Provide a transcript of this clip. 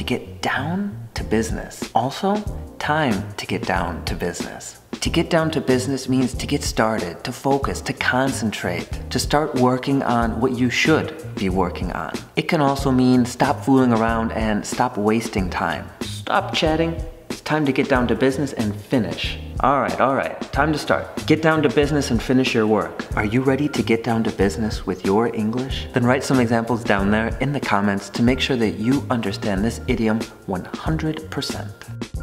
get down to business. Also, time to get down to business. To get down to business means to get started, to focus, to concentrate, to start working on what you should be working on. It can also mean stop fooling around and stop wasting time. Stop chatting. It's time to get down to business and finish. All right, time to start. Get down to business and finish your work. Are you ready to get down to business with your English? Then write some examples down there in the comments to make sure that you understand this idiom 100%.